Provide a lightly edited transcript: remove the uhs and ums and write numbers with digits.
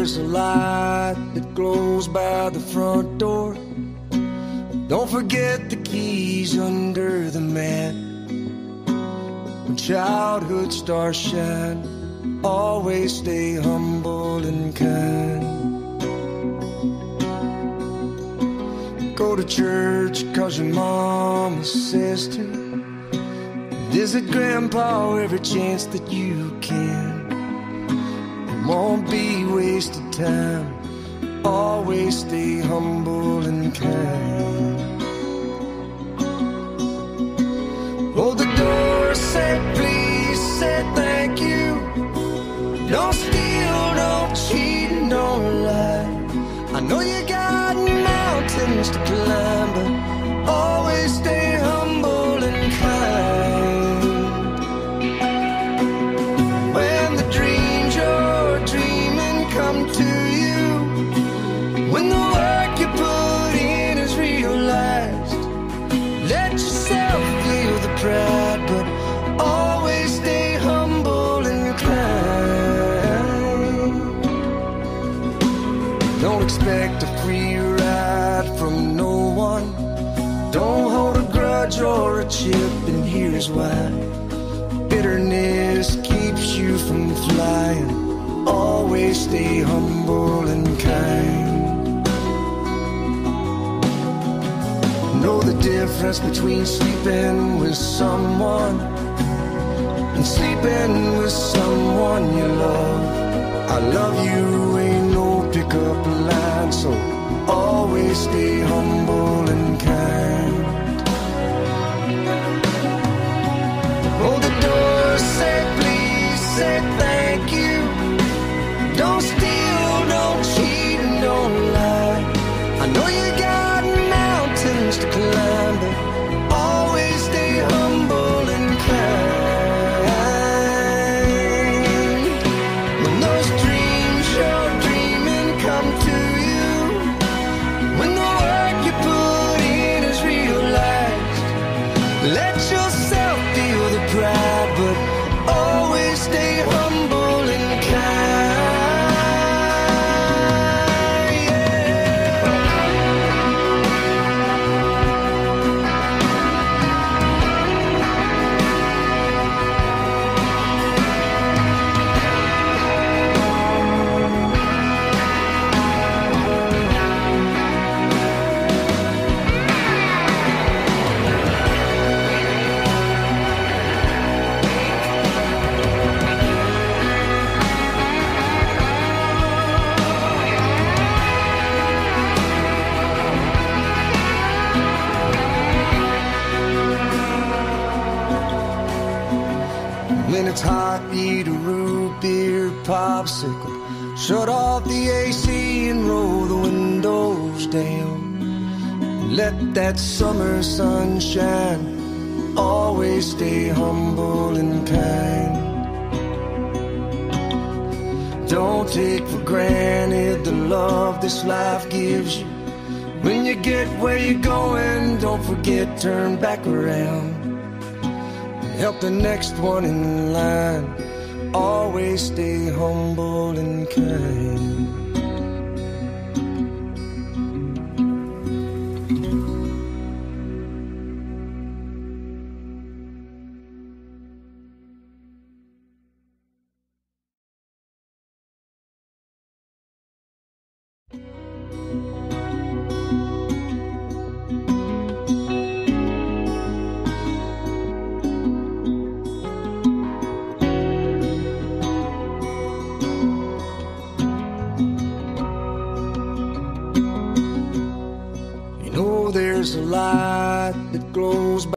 there's a light that glows by the front door. Don't forget the keys under the mat. When childhood stars shine, always stay humble and kind. Go to church 'cause your mama says to. Visit grandpa every chance that you can. It won't be wasted time. Always stay humble and kind. Hold the door, say please, say thank you. Don't steal, don't cheat, and don't lie. I know you got mountains to climb, but always stay humble and kind. When the dreams you're dreaming come to you, when the work you put in is realized, let yourself feel the pride, but always stay humble and kind. Don't expect a free ride from no one. Don't hold a grudge or a chip, and here's why. Bitterness keeps you from flying. Always stay humble and kind. Know the difference between sleeping with someone and sleeping with someone you love. I love you ain't no pickup line, so always stay humble and kind. Hold the door, say please, say thank you. Don't steal, don't cheat, and don't lie. I know you got mountains to climb, but always stay humble and kind. When those dreams you're dreaming come to you, when the work you put in is realized, let yourself feel the pride, but always stay humble and kind. When it's hot, eat a root beer popsicle. Shut off the AC and roll the windows down. Let that summer sun shine. Always stay humble and kind. Don't take for granted the love this life gives you. When you get where you're going, don't forget, turn back around. Help the next one in line. Always stay humble and kind. There's a light that glows by